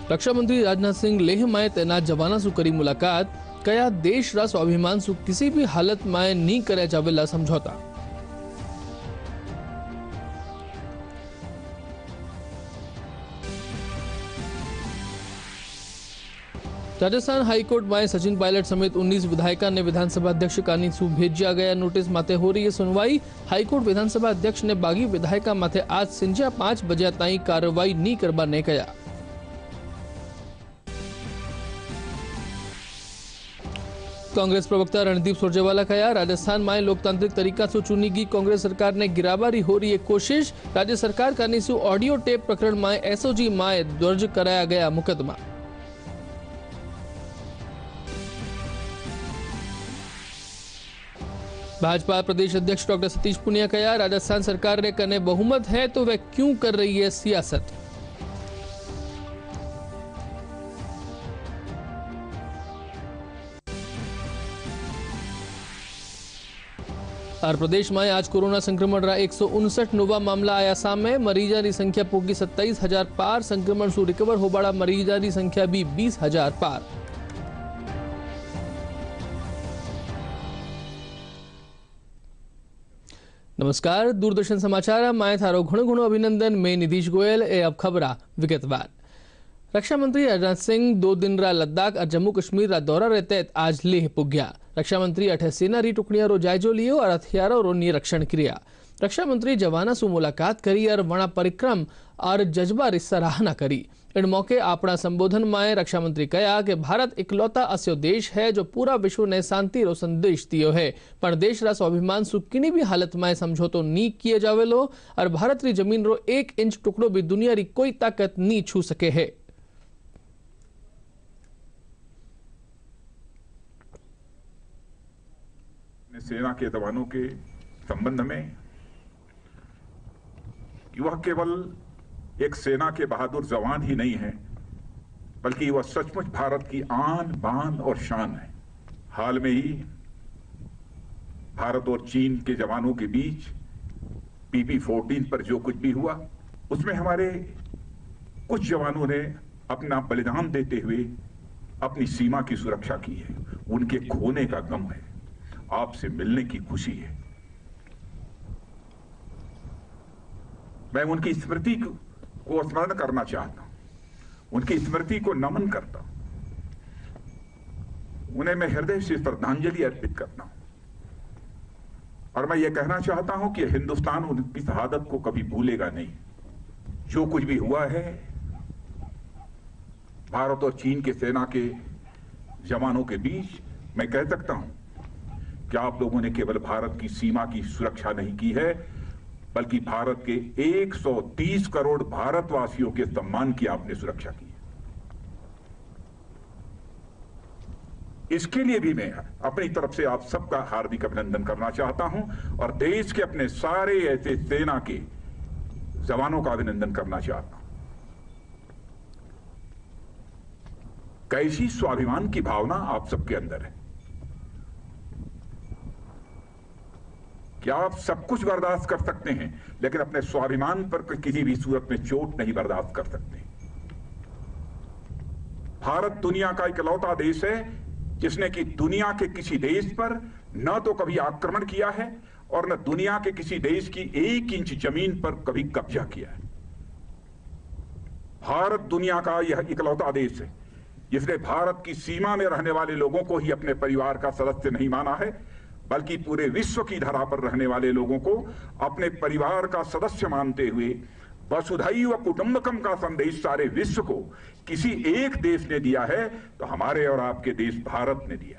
रक्षा मंत्री राजनाथ सिंह लेह में तैनात जवाना सु करी मुलाकात, कया देश रा स्वाभिमान सु किसी भी हालत में नहीं करे जावेला समझौता। राजस्थान हाईकोर्ट में सचिन पायलट समेत 19 विधायकों ने विधानसभा अध्यक्ष कानीसू भेजा गया नोटिस माथे हो रही है सुनवाई। हाईकोर्ट विधानसभा अध्यक्ष ने बागी विधायका माथे आज संजा 5 बजे ताई कार्रवाई नहीं करवा ने कहा। कांग्रेस प्रवक्ता रणदीप सुरजेवाला कहा, राजस्थान में लोकतांत्रिक तरीका से चुनी गई कांग्रेस सरकार ने गिराबारी हो रही है कोशिश। राज्य सरकार कानीसू ऑडियो टेप प्रकरण में एसओजी में दर्ज कराया गया मुकदमा। भाजपा प्रदेश अध्यक्ष डॉक्टर सतीश पुनिया कहा, राजस्थान सरकार ने कने बहुमत है तो वह क्यों कर रही है सियासत। और प्रदेश में आज कोरोना संक्रमण रा 159 नवा मामला आया सामने। मरीजा की संख्या पोगी 27,000 पार। संक्रमण से रिकवर होबाड़ा मरीजा की संख्या भी 20,000 पार। नमस्कार, दूरदर्शन समाचार में थारो घणो अभिनंदन। मैं निधीश गोयल। ए अब खबरा विगतवार। रक्षा मंत्री राजनाथ सिंह 2 दिन रा लद्दाख और जम्मू कश्मीर रा दौरा रहते आज लेह पुग्या। रक्षा मंत्री अठे सेना री टुकड़ियां रो जायजो लियो और हथियारों रो निरीक्षण किया। रक्षा मंत्री जवाना सु मुलाकात करी और वणा परिक्रम और जज्बा री सराहना करी। इन मौके अपना संबोधन में रक्षा मंत्री कहा कि भारत इकलौता अस्यो देश है जो पूरा विश्व ने शांति रो संदेश दियो है, पर देश रा स्वाभिमान सु किनी भी हालत में समझौतो नी किए जावेलो और भारत री जमीन रो 1 इंच टुकड़ो भी दुनिया री कोई ताकत नी छू सके है। सेना के जवानों के संबंध में वह केवल एक सेना के बहादुर जवान ही नहीं है, बल्कि वह सचमुच भारत की आन बान और शान है। हाल में ही भारत और चीन के जवानों के बीच PP-14 पर जो कुछ भी हुआ, उसमें हमारे कुछ जवानों ने अपना बलिदान देते हुए अपनी सीमा की सुरक्षा की है। उनके खोने का गम है, आपसे मिलने की खुशी है। मैं उनकी स्मृति को स्मरण करना चाहता हूं, उनकी स्मृति को नमन करता हूं, उन्हें मैं हृदय से श्रद्धांजलि अर्पित करता हूं और मैं ये कहना चाहता हूं कि हिंदुस्तान उनकी शहादत को कभी भूलेगा नहीं। जो कुछ भी हुआ है, भारत और चीन के सेना के जवानों के बीच, मैं कह सकता हूं कि आप लोगों ने केवल भारत की सीमा की सुरक्षा नहीं की है, बल्कि भारत के 130 करोड़ भारतवासियों के सम्मान की आपने सुरक्षा की है। इसके लिए भी मैं अपनी तरफ से आप सबका हार्दिक अभिनंदन करना चाहता हूं और देश के अपने सारे ऐसे सेना के जवानों का अभिनंदन करना चाहता हूं। कैसी स्वाभिमान की भावना आप सबके अंदर है। क्या आप सब कुछ बर्दाश्त कर सकते हैं, लेकिन अपने स्वाभिमान पर किसी भी सूरत में चोट नहीं बर्दाश्त कर सकते। भारत दुनिया का इकलौता देश है जिसने कि दुनिया के किसी देश पर न तो कभी आक्रमण किया है और न दुनिया के किसी देश की 1 इंच जमीन पर कभी कब्जा किया है। भारत दुनिया का यह इकलौता देश है जिसने भारत की सीमा में रहने वाले लोगों को ही अपने परिवार का सदस्य नहीं माना है, बल्कि पूरे विश्व की धरा पर रहने वाले लोगों को अपने परिवार का सदस्य मानते हुए वसुधैव कुटुंबकम का संदेश सारे विश्व को किसी एक देश ने दिया है तो हमारे और आपके देश भारत ने दिया है।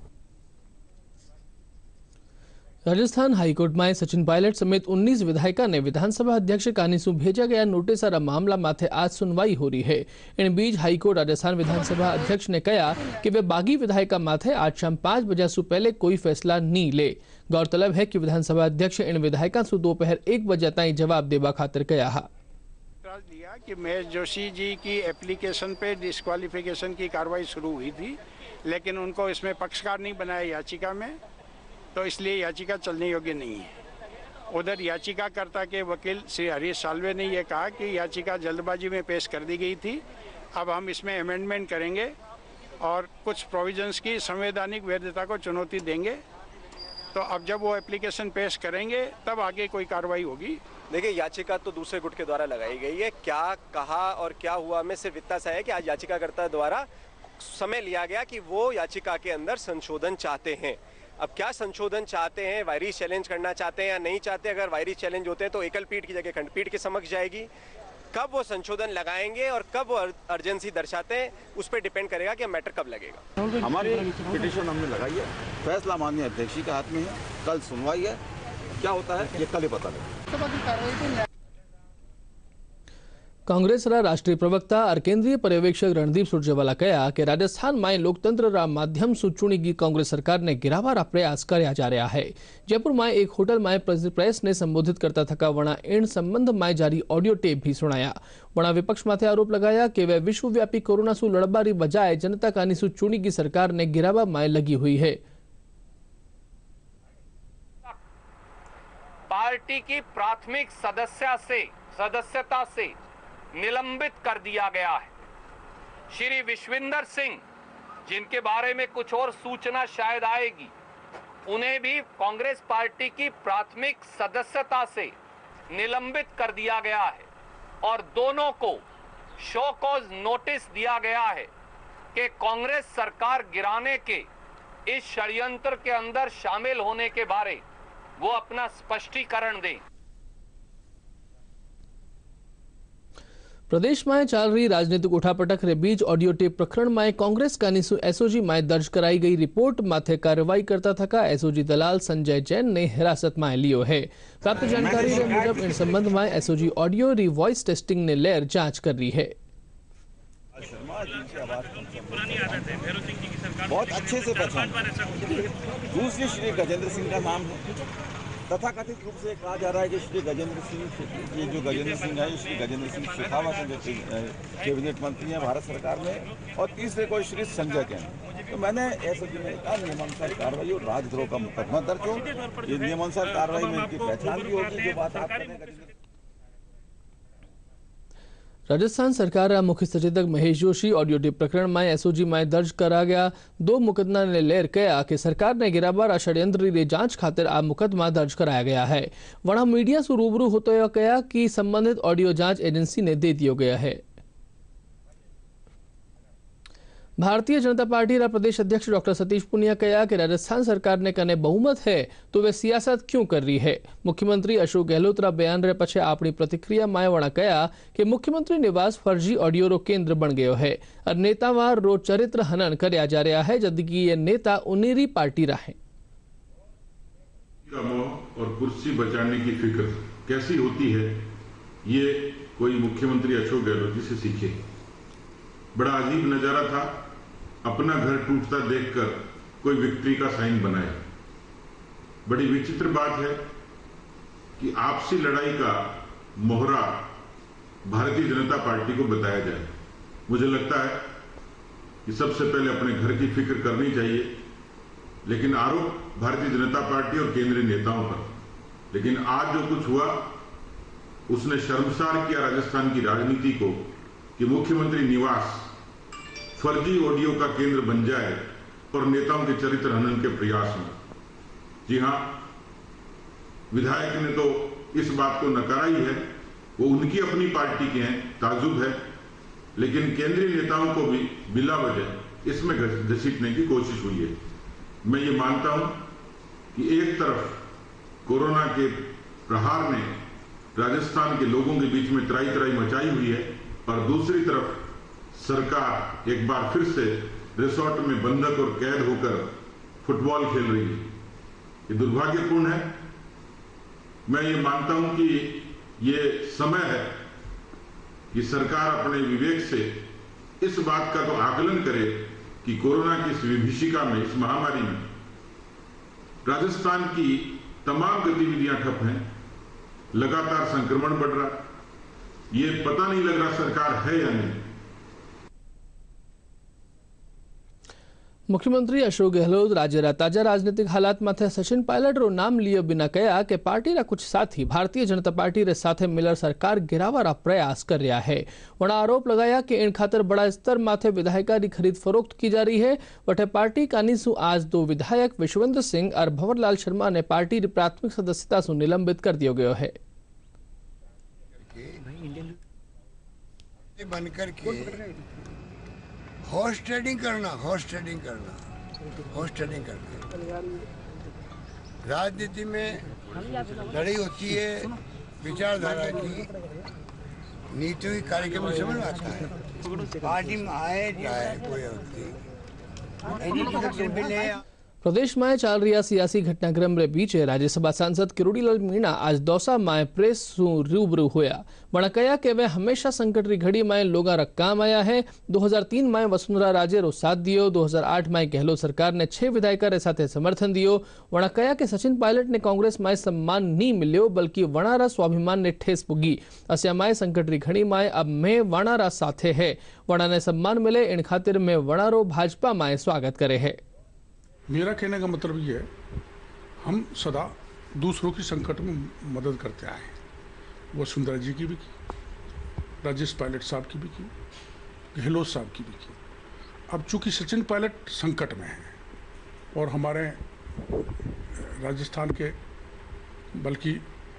राजस्थान हाईकोर्ट में सचिन पायलट समेत 19 विधायकों ने विधानसभा अध्यक्ष कानीसू भेजा गया नोटिस और मामला माथे आज सुनवाई हो रही है। इन बीच हाईकोर्ट राजस्थान विधानसभा अध्यक्ष ने कहा कि वे बागी विधायका माथे आज शाम 5 बजे से पहले कोई फैसला नहीं ले। गौरतलब है कि विधानसभा अध्यक्ष इन विधायकों से दोपहर 1 बजे तक जवाब देवा खातिर कहा दिया कि महेश जोशी जी की एप्लीकेशन पे डिस्क्वालिफिकेशन की कार्रवाई शुरू हुई थी, लेकिन उनको इसमें पक्षकार नहीं बनाया याचिका में, तो इसलिए याचिका चलने योग्य नहीं है। उधर याचिकाकर्ता के वकील श्री हरीश साल्वे ने यह कहा कि याचिका जल्दबाजी में पेश कर दी गई थी अब हम इसमें अमेंडमेंट करेंगे और कुछ प्रोविजंस की संवैधानिक वैधता को चुनौती देंगे। तो अब जब वो एप्लीकेशन पेश करेंगे तब आगे कोई कार्रवाई होगी। देखिए, याचिका तो दूसरे गुट के द्वारा लगाई गई है। क्या कहा और क्या हुआ में सिर्फ इतना सा है कि आज याचिकाकर्ता द्वारा समय लिया गया कि वो याचिका के अंदर संशोधन चाहते हैं। अब क्या संशोधन चाहते हैं, वायरिस चैलेंज करना चाहते हैं या नहीं चाहते। अगर वायरिस चैलेंज होते हैं तो एकल पीठ की जगह खंडपीठ के समक्ष जाएगी। कब वो संशोधन लगाएंगे और कब वो अर्जेंसी दर्शाते हैं, उस पर डिपेंड करेगा कि मैटर कब लगेगा। हमारी पिटीशन हमने लगाई है, फैसला माननीय अध्यक्ष जी के हाथ में है। कल सुनवाई है, क्या होता है ये कल ही पता लगेगा। कांग्रेसના રાષ્ટ્રીય પ્રવક્તા और केंद्रीय पर्यवेक्षक रणदीप सुरजेवाला कहा कि राजस्थान में लोकतंत्र माध्यम चूंटी कांग्रेस सरकार ने गिरावारा प्रयास कर्या जा रहा है। जयपुर में एक होटल में प्रेस ने संबोधित करता थका वणा इन संबंध में जारी ऑडियो टेप भी सुनाया। वणा विपक्ष माथे आरोप लगाया कि वे विश्वव्यापी कोरोना सु लड़बारी बजाय जनता कानी सु चूंटी की सरकार ने गिरावा में लगी हुई है। पार्टी की प्राथमिक सदस्यता से निलंबित कर दिया गया है। श्री विश्विंदर सिंह, जिनके बारे में कुछ और सूचना शायद आएगी, उन्हें भी कांग्रेस पार्टी की प्राथमिक सदस्यता से निलंबित कर दिया गया है और दोनों को शो कॉज नोटिस दिया गया है कि कांग्रेस सरकार गिराने के इस षड्यंत्र के अंदर शामिल होने के बारे वो अपना स्पष्टीकरण दें। प्रदेश में चल रही राजनीतिक उठापटक रे बीच ऑडियो टेप प्रकरण में कांग्रेस कानीसु एसओजी में दर्ज कराई गई रिपोर्ट माथे कार्रवाई करता थका एसओजी दलाल संजय जैन ने हिरासत में लियो है। प्राप्त जानकारी के मुजब इन संबंध में एसओजी ऑडियो री वॉइस टेस्टिंग ने लेर जांच कर रही है। बहुत अच्छे से पहचान। दूसरे श्री गजेंद्र सिंह का नाम है। तथाकथित रूप से कहा जा रहा है कि श्री गजेंद्र सिंह, ये जो गजेंद्र सिंह है, श्री गजेंद्र सिंह शेखावत हैं, जो कैबिनेट मंत्री हैं भारत सरकार में, और तीसरे कोई श्री संजय जैन। तो मैंने एसओजी में कहा नियमानुसार कार्रवाई और राजद्रोह का मुकदमा दर्ज हो। ये नियमानुसार कार्रवाई में इनकी पहचान भी होगी। जो बात आप करें, राजस्थान सरकार मुख्य सचेतक महेश जोशी ऑडियो टेप प्रकरण में एसओजी में दर्ज करा गया 2 मुकदमा ने लेर कहा कि सरकार ने गिरावारा षड्यंत्र री जांच खातिर आ मुकदमा दर्ज कराया गया है। वणा मीडिया से रूबरू होते हुए कहा कि संबंधित ऑडियो जांच एजेंसी ने दे दिया गया है। भारतीय जनता पार्टी रा प्रदेश अध्यक्ष डॉक्टर सतीश पुनिया कहा कि राजस्थान सरकार ने कने बहुमत है तो वे सियासत क्यों कर रही है। मुख्यमंत्री अशोक गहलोत रा बयान रे पछे अपनी प्रतिक्रिया में वणा कहा कि मुख्यमंत्री निवास फर्जी ऑडियो रो केंद्र बन गयो है और नेतावार रो चरित्र हनन कर्या जा रहा है, जबकि ये नेता उन्नीरी पार्टी रा है। और कुर्सी बचाने की फिक्र कैसी होती है, ये कोई मुख्यमंत्री अशोक गहलोत जी से सीखे। बड़ा अजीब नजारा था, अपना घर टूटता देखकर कोई विक्ट्री का साइन बनाए। बड़ी विचित्र बात है कि आपसी लड़ाई का मोहरा भारतीय जनता पार्टी को बताया जाए। मुझे लगता है कि सबसे पहले अपने घर की फिक्र करनी चाहिए, लेकिन आरोप भारतीय जनता पार्टी और केंद्रीय नेताओं पर। लेकिन आज जो कुछ हुआ उसने शर्मसार किया राजस्थान की राजनीति को कि मुख्यमंत्री निवास फर्जी ऑडियो का केंद्र बन जाए और नेताओं के चरित्र हनन के प्रयास में। जी हां, विधायक ने तो इस बात को नकारा ही है, वो उनकी अपनी पार्टी के हैं, ताजुब है, लेकिन केंद्रीय नेताओं को भी बिला वजह इसमें घसीटने की कोशिश हुई है। मैं ये मानता हूं कि एक तरफ कोरोना के प्रहार ने राजस्थान के लोगों के बीच में त्राही त्राही मचाई हुई है और दूसरी तरफ सरकार एक बार फिर से रिसोर्ट में बंधक और कैद होकर फुटबॉल खेल रही है। ये दुर्भाग्यपूर्ण है। मैं ये मानता हूं कि ये समय है कि सरकार अपने विवेक से इस बात का तो आकलन करे कि कोरोना की इस विभीषिका में, इस महामारी में राजस्थान की तमाम गतिविधियां ठप हैं, लगातार संक्रमण बढ़ रहा, ये पता नहीं लग रहा सरकार है या नहीं। मुख्यमंत्री अशोक गहलोत राज्य ताजा राजनीतिक हालात माथे सचिन पायलट रो नाम लिए बिना कहा कि पार्टी रा कुछ साथी भारतीय जनता पार्टी रे साथे मिलर सरकार गिरावारा प्रयास कर रहा है। वणा आरोप लगाया कि इन खातर बड़ा स्तर माथे विधायिका की खरीद फरोख्त की जा रही है। वटे पार्टी कानीसु आज 2 विधायक विश्वेंद्र सिंह और भंवरलाल शर्मा ने पार्टी की प्राथमिक सदस्यता से निलंबित कर दिया गया है। बनकर के हॉर्स ट्रेडिंग करना राजनीति में लड़ाई होती है विचारधारा की, नीतियों की कार्यक्रम में समझ आता है। पार्टी में आए जाए कोई होती प्रदेश में चल रहा सियासी घटनाक्रम रे बीच राज्यसभा सांसद किरोड़ीलाल मीणा आज दौसा में प्रेस रूबरू होया। वणा कहा कि वे हमेशा संकट री घड़ी में लोगों रा काम आया है। 2003 में वसुंधरा राजे रो साथ दियो। 2008 में गहलोत सरकार ने 6 विधायक रे साथे समर्थन दियो। वणा कहा कि सचिन पायलट ने कांग्रेस में सम्मान नहीं मिलो, बल्कि वणारा स्वाभिमान ने ठेस पुगी। अस्या माए संकट री घड़ी में अब मैं वणारा साथे है। वणा ने सम्मान मिले, इन खातिर में वणारो भाजपा में स्वागत करे है। मेरा कहने का मतलब ये है, हम सदा दूसरों की संकट में मदद करते आए हैं। वसुंधरा जी की भी की, राजेश पायलट साहब की भी की, गहलोत साहब की भी की। अब चूंकि सचिन पायलट संकट में हैं और हमारे राजस्थान के बल्कि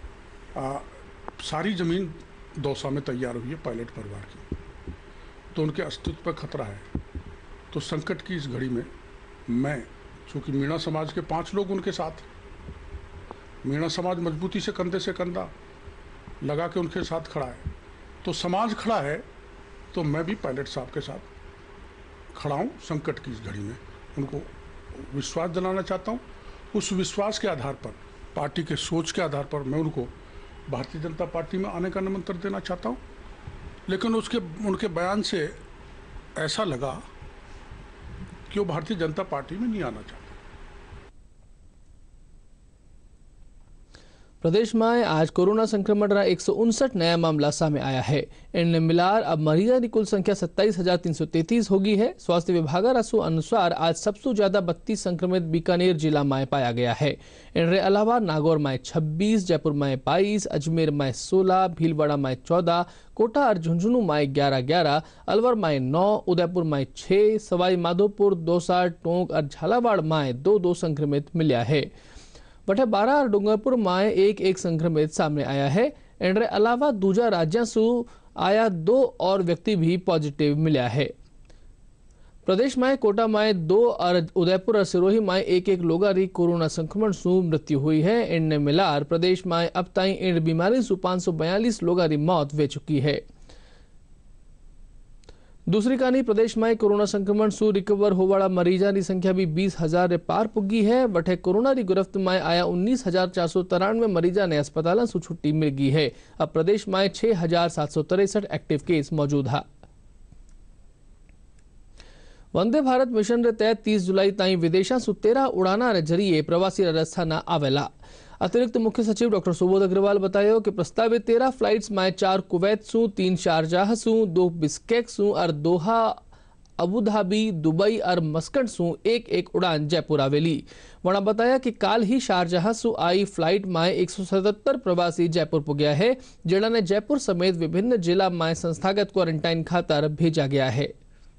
सारी ज़मीन दौसा में तैयार हुई है पायलट परिवार की, तो उनके अस्तित्व पर खतरा है। तो संकट की इस घड़ी में मैं, चूँकि मीणा समाज के 5 लोग उनके साथ, मीणा समाज मजबूती से कंधा लगा के उनके साथ खड़ा है, तो समाज खड़ा है, तो मैं भी पायलट साहब के साथ खड़ा हूँ। संकट की इस घड़ी में उनको विश्वास दिलाना चाहता हूँ। उस विश्वास के आधार पर, पार्टी के सोच के आधार पर मैं उनको भारतीय जनता पार्टी में आने का निमंत्रण देना चाहता हूँ। लेकिन उनके बयान से ऐसा लगा कि वो भारतीय जनता पार्टी में नहीं आना चाहते। प्रदेश में आज कोरोना संक्रमण का 159 नया मामला सामने आया है। इनमें मिलाकर अब मरीजों की कुल संख्या 27,333 हो गई है। स्वास्थ्य विभाग अनुसार आज सबसे ज्यादा 32 संक्रमित बीकानेर जिला में पाया गया है। इनके अलावा नागौर में 26, जयपुर में 22, अजमेर में 16, भीलवाड़ा में 14, कोटा और झुंझुनू में 11-11, अलवर में 9, उदयपुर में 6, सवाई माधोपुर, दौसा, टोंक और झालावाड़ में 2-2 संक्रमित मिला है। वटे 12 और डूंगरपुर में 1-1 संक्रमित सामने आया है। इनके अलावा दूजा राज्यों से आया 2 और व्यक्ति भी पॉजिटिव मिला है। प्रदेश में कोटा में 2 और उदयपुर और सिरोही में 1-1 लोगों की कोरोना संक्रमण से मृत्यु हुई है। इनने मिलाकर प्रदेश में अब तक इन बीमारी से 542 लोगों की मौत हो चुकी है। दूसरी कानी प्रदेश में कोरोना संक्रमण से रिकवर होवाला मरीजों की संख्या भी 20,000 रे पार पुगी है। वटे कोरोना की गिरफ्त में आया 19,493 मरीजों ने अस्पतालों से छुट्टी मिल गई है। अब प्रदेश में 6,763 एक्टिव केस मौजूद है। वंदे भारत मिशन रे तहत 30 जुलाई ताई विदेशा से 13 उड़ाना रे जरिए प्रवासी राजस्थान आवेला। अतिरिक्त मुख्य सचिव डॉक्टर सुबोध अग्रवाल बताया कि प्रस्तावित 13 फ्लाइट्स में 4 कुवैत सु, 3 शारजाह सु, 2 बिस्केक सु और दोहा, अबुधाबी, दुबई और मस्कट सु 1-1 उड़ान जयपुर आवेली। वणा बताया कि काल ही शारजाह सु आई फ्लाइट में 177 प्रवासी जयपुर पुग्या है, जिन्हों ने जयपुर समेत विभिन्न जिला में संस्थागत क्वारंटाइन खातर भेजा गया है।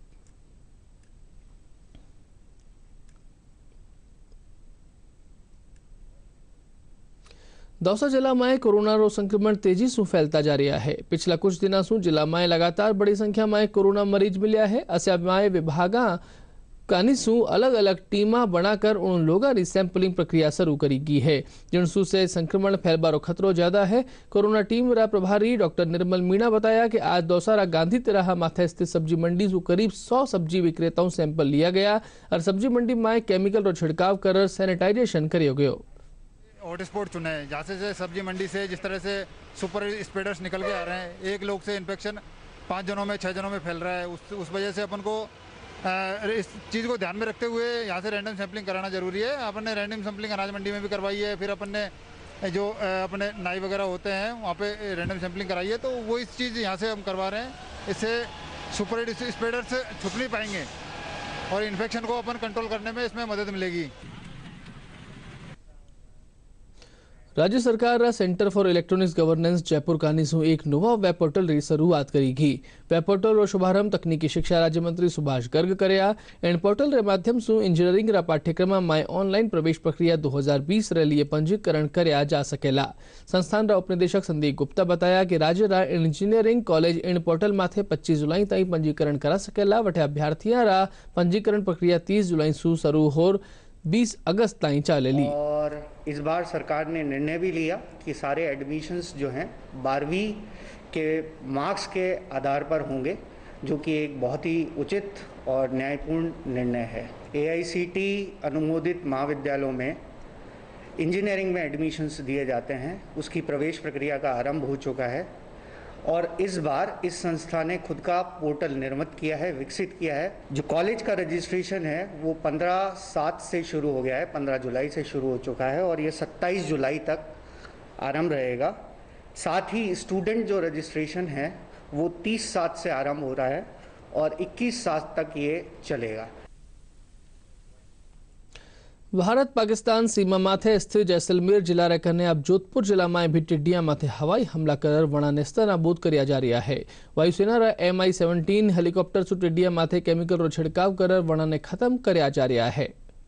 दौसा जिला में कोरोना रो संक्रमण तेजी से फैलता जा रहा है। पिछला कुछ दिनों से जिला में लगातार बड़ी संख्या में कोरोना मरीज मिले हैं। अस्या में विभागा कानीसु अलग अलग टीमा बनाकर उन लोगों की सैंपलिंग प्रक्रिया शुरू करी गई है, जिनसू से संक्रमण फैलबारो खतरो ज्यादा है। कोरोना टीम रा प्रभारी डॉक्टर निर्मल मीणा बताया कि आज दौसारा गांधी तिराहा माथे स्थित सब्जी मंडी से करीब 100 सब्जी विक्रेताओं सैंपल लिया गया और सब्जी मंडी में केमिकल रो छिड़काव कर सैनिटाइजेशन करियो गयो। हॉटस्पॉट चुने हैं जहाँ से सब्जी मंडी से जिस तरह से सुपर स्प्रेडर्स निकल के आ रहे हैं, एक लोग से इन्फेक्शन 5 जनों में 6 जनों में फैल रहा है। उस वजह से अपन को इस चीज़ को ध्यान में रखते हुए यहाँ से रैंडम सैम्पलिंग कराना जरूरी है। अपन ने रैंडम सैम्पलिंग अनाज मंडी में भी करवाई है, फिर अपन ने जो अपने नाई वगैरह होते हैं वहाँ पे रैंडम सैम्पलिंग कराई है। तो वो इस चीज़ यहाँ से हम करवा रहे हैं, इससे सुपर स्प्रेडर्स छुप नहीं पाएंगे। और इन्फेक्शन को अपन कंट्रोल करने में इसमें मदद मिलेगी। રાજ્ય સરકાર centre for electronics governance Jaipur કાનીસું એક નવા વેબ પોર્ટલની શરૂઆત કરેगी। વેબ પોર્ટલનો શુભારંભ તકનીકી शिक्षा राज्यमंत्री सुभाष गर्ग કર્યા। एंड पोर्टल रे माध्यम से इंजीनियरिंग रा पाठ्यक्रम में ऑनलाइन प्रवेश प्रक्रिया 2020 रे लिए पंजीकरण कर्या जा सकेला। संस्थान रा उपनिदेशक संदीप गुप्ता बताया कि राज्य रा इंजीनियरिंग कॉलेज इन पोर्टल माथे 25 जुलाई ताई पंजीकरण करा सकेला। वटे अभ्यर्थियों रा पंजीकरण प्रक्रिया 30 जुलाई से शुरू हो 20 अगस्त ताई चलेली। और इस बार सरकार ने निर्णय भी लिया कि सारे एडमिशन्स जो हैं 12वीं के मार्क्स के आधार पर होंगे, जो कि एक बहुत ही उचित और न्यायपूर्ण निर्णय है। AICTE अनुमोदित महाविद्यालयों में इंजीनियरिंग में एडमिशन्स दिए जाते हैं, उसकी प्रवेश प्रक्रिया का आरंभ हो चुका है। और इस बार इस संस्था ने खुद का पोर्टल निर्मित किया है, विकसित किया है। जो कॉलेज का रजिस्ट्रेशन है वो 15/7 से शुरू हो गया है, 15 जुलाई से शुरू हो चुका है और ये 27 जुलाई तक आरंभ रहेगा। साथ ही स्टूडेंट जो रजिस्ट्रेशन है वो 30/7 से आरंभ हो रहा है और 21/7 तक ये चलेगा। भारत पाकिस्तान सीमा माथे स्थित जैसलमेर जिला रे कने अब जोधपुर जिला में भी टिड्डिया माथे हवाई हमला कर वणा नेस्ता नाबूद कर्या जा रहा है। वायुसेना रा MI-17 हेलिकॉप्टर से टिड्डिया माथे केमिकल रो छिड़काव कर वणा ने खत्म कर्या जा रहा है।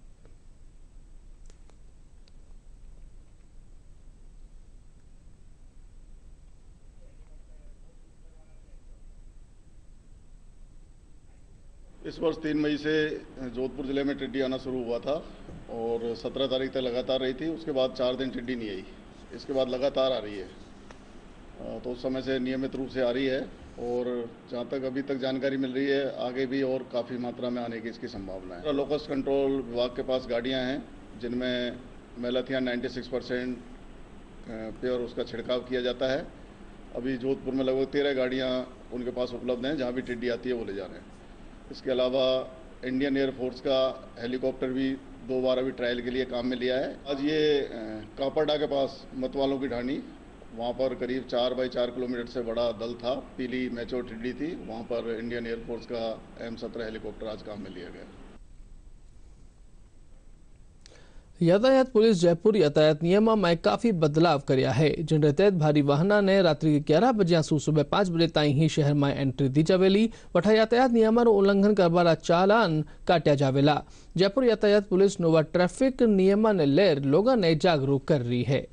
इस वर्ष 3 मई से जोधपुर जिले में टिड्डी आना शुरू हुआ था और 17 तारीख तक लगातार रही थी। उसके बाद 4 दिन टिड्डी नहीं आई, इसके बाद लगातार आ रही है। तो उस समय से नियमित रूप से आ रही है और जहाँ तक अभी तक जानकारी मिल रही है आगे भी और काफ़ी मात्रा में आने की इसकी संभावना है। लोकस कंट्रोल विभाग के पास गाड़ियाँ हैं जिनमें मेलाथियान 96% प्योर उसका छिड़काव किया जाता है। अभी जोधपुर में लगभग 13 गाड़ियाँ उनके पास उपलब्ध हैं, जहाँ भी टिड्डी आती है वो ले जा रहे हैं। इसके अलावा इंडियन एयरफोर्स का हेलीकॉप्टर भी 2 बार अभी ट्रायल के लिए काम में लिया है। आज ये कापरडा के पास मतवालों की ढाणी, वहाँ पर करीब 4x4 किलोमीटर से बड़ा दल था, पीली मैचोर टिड्डी थी, वहाँ पर इंडियन एयरफोर्स का M17 हेलीकॉप्टर आज काम में लिया गया। यातायात पुलिस जयपुर यातायात नियम में काफी बदलाव कर्या है, जिन तहत भारी वाहना ने रात्रि 11 बजे से सुबह 5 बजे ताई ही शहर में एंट्री दी जावेली। वठा यातायात नियम उल्लंघन करवाना चालान काट्या जावेला। जयपुर यातायात पुलिस नोवा ट्रैफिक नियम ने लेर लोगों ने जागरूक कर रही है।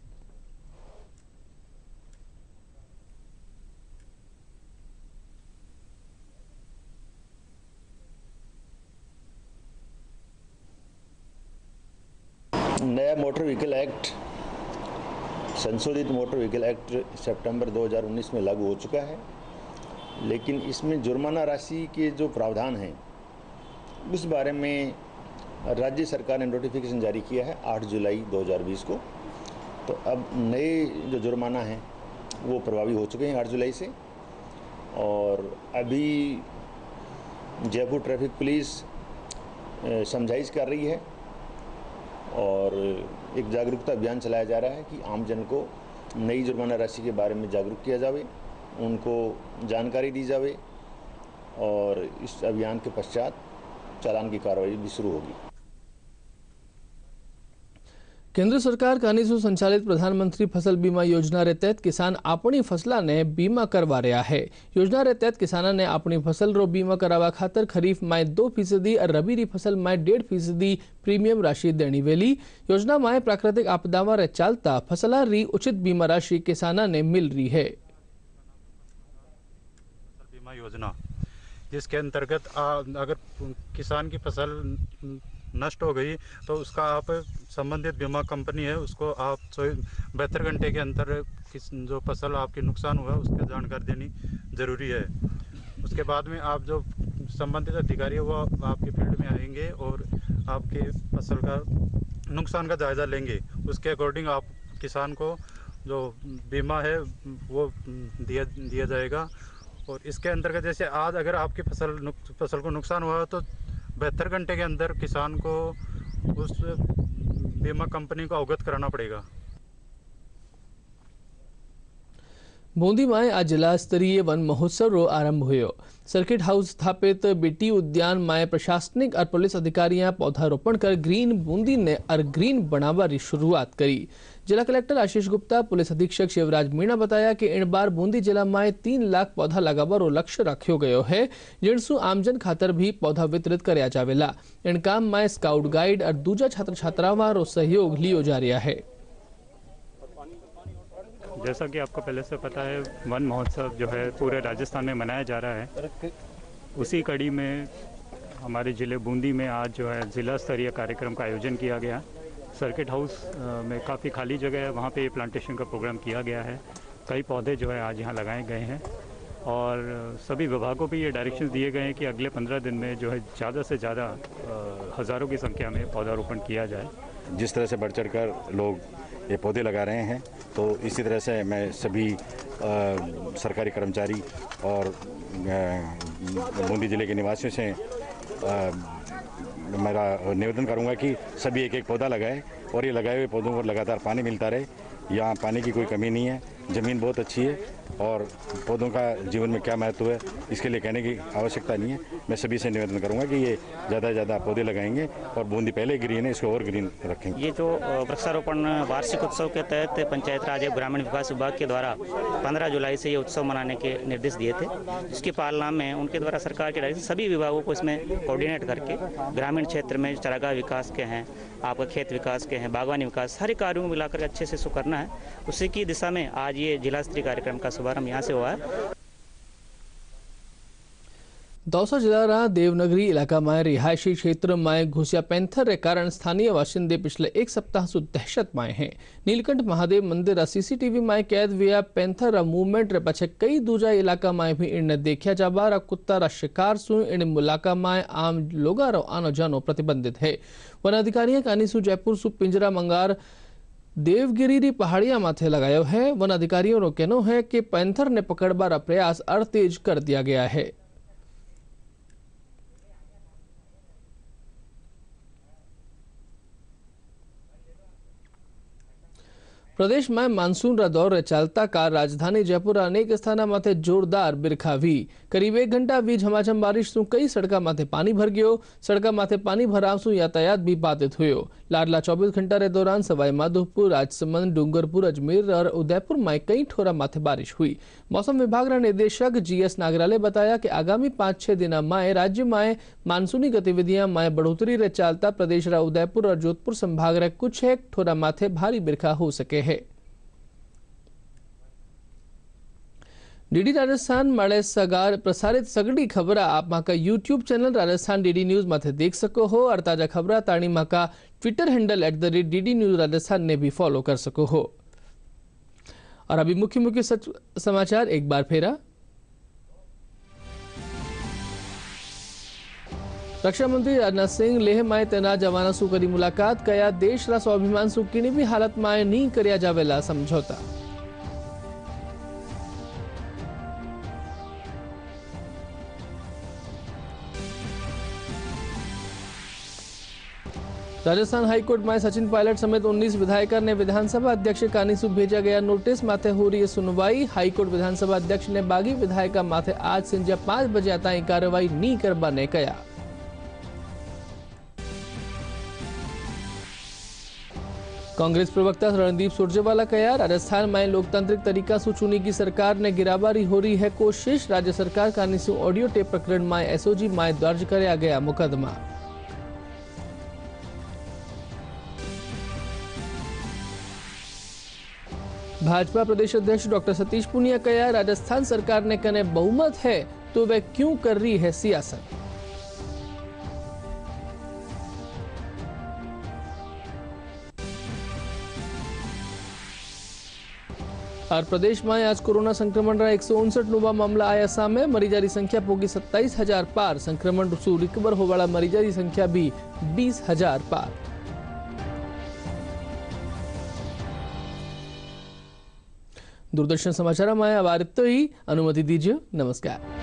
नया मोटर व्हीकल एक्ट, संशोधित मोटर व्हीकल एक्ट सितंबर 2019 में लागू हो चुका है, लेकिन इसमें जुर्माना राशि के जो प्रावधान हैं उस बारे में राज्य सरकार ने नोटिफिकेशन जारी किया है 8 जुलाई 2020 को। तो अब नए जो जुर्माना हैं वो प्रभावी हो चुके हैं 8 जुलाई से। और अभी जयपुर ट्रैफिक पुलिस समझाइश कर रही है और एक जागरूकता अभियान चलाया जा रहा है कि आम जन को नई जुर्माना राशि के बारे में जागरूक किया जावे, उनको जानकारी दी जावे और इस अभियान के पश्चात चालान की कार्रवाई भी शुरू होगी। केंद्र सरकार कानीसु संचालित प्रधानमंत्री फसल बीमा योजना रे तहत किसान अपनी फसला ने बीमा करवा रहा है। योजना रे तहत किसाना ने अपनी फसल रो बीमा करावा खातर खरीफ में 2% और रबी री फसल में 1.5% प्रीमियम राशि देनी वेली। योजना में प्राकृतिक आपदावां रे चालता फसला री उचित बीमा राशि किसाना ने मिल रही है। बीमा योजना जिसके अंतर्गत अगर किसान की फसल नष्ट हो गई तो उसका आप संबंधित बीमा कंपनी है उसको आप 72 घंटे के अंदर जो फसल आपकी नुकसान हुआ उसकी जानकारी देनी ज़रूरी है। उसके बाद में आप जो संबंधित अधिकारी है वो आपके फील्ड में आएंगे और आपके फसल का नुकसान का जायज़ा लेंगे। उसके अकॉर्डिंग आप किसान को जो बीमा है वो दिया जाएगा। और इसके अंतर्गत जैसे आज अगर आपकी फसल को नुकसान हुआ तो 72 घंटे के अंदर किसान को उस बीमा कंपनी को अवगत कराना पड़ेगा। बूंदी में आज जिला स्तरीय वन महोत्सव रो आरंभ हुयो। सर्किट हाउस स्थापित बीटी उद्यान में प्रशासनिक और पुलिस अधिकारियां पौधारोपण कर ग्रीन बूंदी ने और ग्रीन बनावा की शुरुआत करी। जिला कलेक्टर आशीष गुप्ता, पुलिस अधीक्षक शिवराज मीणा बताया कि इन बार बूंदी जिला में 3 लाख पौधा लगावारो लक्ष्य रखो गयो है, जिनसु आमजन खातर भी पौधा वितरित कराया जावेला। इन काम में स्काउट गाइड और दूजा छात्र छात्राओं रो सहयोग लियो जा रहा है। जैसा कि आपको पहले से पता है, वन महोत्सव जो है पूरे राजस्थान में मनाया जा रहा है। उसी कड़ी में हमारे ज़िले बूंदी में आज जो है ज़िला स्तरीय कार्यक्रम का आयोजन किया गया। सर्किट हाउस में काफ़ी खाली जगह है, वहाँ पे प्लांटेशन का प्रोग्राम किया गया है। कई पौधे जो है आज यहाँ लगाए गए हैं और सभी विभागों पे ये डायरेक्शन दिए गए हैं कि अगले 15 दिन में जो है ज़्यादा से ज़्यादा हज़ारों की संख्या में पौधारोपण किया जाए। जिस तरह से बढ़ चढ़ कर लोग ये पौधे लगा रहे हैं, तो इसी तरह से मैं सभी सरकारी कर्मचारी और बूंदी जिले के निवासियों से मेरा निवेदन करूंगा कि सभी एक एक पौधा लगाए और ये लगाए हुए पौधों को लगातार पानी मिलता रहे। यहाँ पानी की कोई कमी नहीं है, ज़मीन बहुत अच्छी है और पौधों का जीवन में क्या महत्व है इसके लिए कहने की आवश्यकता नहीं है। मैं सभी से निवेदन करूंगा कि ये ज़्यादा से ज़्यादा पौधे लगाएंगे और बूंदी पहले ग्रीन है, इसको और ग्रीन रखेंगे। ये जो वृक्षारोपण वार्षिक उत्सव के तहत पंचायत राज एवं ग्रामीण विकास विभाग के द्वारा 15 जुलाई से ये उत्सव मनाने के निर्देश दिए थे, जिसकी पालना में उनके द्वारा सरकार के डायरेक्शन सभी विभागों को इसमें कोऑर्डिनेट करके ग्रामीण क्षेत्र में चारागाह विकास के हैं, आपका खेत विकास के हैं, बागवानी विकास, सारे कार्यों को मिलाकर अच्छे से करना है। उसी की दिशा में आज ये जिला स्तरीय कार्यक्रम का शुभारंभ यहाँ से हुआ है। दौसा जिला देवनगरी इलाका में रिहायशी क्षेत्र में घुसिया पैंथर के कारण स्थानीय बाशिंदे पिछले एक सप्ताह से दहशत में हैं। नीलकंठ महादेव मंदिर सीसीटीवी में कैद हुआ पैंथर मूवमेंट रे पछे कई दूजा इलाका में भी इन्हें देखा जाबा कुत्ता रा शिकार सु इन इलाका में आम लोगा रो आनो जानो प्रतिबंधित है। वन अधिकारी कानीसु जयपुर सु पिंजरा मंगार देवगिरी री पहाड़िया माथे लगायो है। वन अधिकारियों रो कहनो है कि पैंथर ने पकड़बार प्रयास और तेज कर दिया गया है। प्रदेश में मानसून रा दौर चालता कार राजधानी जयपुर अनेक स्थान माथे जोरदार बिरखा हुई। करीब 1 घंटा हुई झमाझम बारिश सु कई सड़का माथे पानी भर गयो। सड़का माथे पानी भराव सु यातायात भी बाधित हुयो। लाडला 24 घंटा रे दौरान सवाई माधोपुर, राजसमंद, डूंगरपुर, अजमेर और उदयपुर में कई ठोरा माथे बारिश हुई। मौसम विभाग रा निदेशक GS नागराले बताया कि आगामी 5-6 दिन में राज्य में मानसूनी गतिविधियां में बढ़ोतरी रे चालता प्रदेश रा उदयपुर और जोधपुर संभाग रे कुछ एक ठोरा माथे भारी बिरखा हो सके है। डीडी राजस्थान माड़े सगार प्रसारित सगड़ी खबर आप माका YouTube channel Rajasthan DD news माथे देख सको हो और ताजा खबर ताणी माका Twitter handle @DD news Rajasthan ने भी फॉलो कर सको हो। और अभी मुख्य समाचार एक बार फेरा। रक्षा मंत्री राजनाथ सिंह लेह में तैनात जवानों सु करी मुलाकात, कया देश रा स्वाभिमान सु किनी भी हालत में नहीं करया जावेला समझौता। राजस्थान हाईकोर्ट में सचिन पायलट समेत 19 विधायकों ने विधानसभा अध्यक्ष कानीसु भेजा गया नोटिस माथे हो रही है सुनवाई। हाईकोर्ट विधानसभा अध्यक्ष ने बागी विधायका माथे आज संजा 5 बजे ताई कार्रवाई नहीं करवा ने कया। कांग्रेस प्रवक्ता रणदीप सुरजेवाला कया राजस्थान में लोकतांत्रिक तरीका से चुनी की सरकार ने गिराबारी हो रही है कोशिश। राज्य सरकार कानीसु ऑडियो टेप प्रकरण में SOG में दर्ज कराया गया मुकदमा। भाजपा प्रदेश अध्यक्ष डॉक्टर सतीश पूनिया कया राजस्थान सरकार ने कने बहुमत है तो वह क्यों कर रही है सियासत। और प्रदेश में आज कोरोना संक्रमण रा 159 मामला आया सामे। मरीजा की संख्या पोगी 27,000 पार। संक्रमण सु रिकवर होवाला मरीजा की संख्या भी 20,000 पार। दूरदर्शन समाचार में अब ही अनुमति दीजिए। नमस्कार।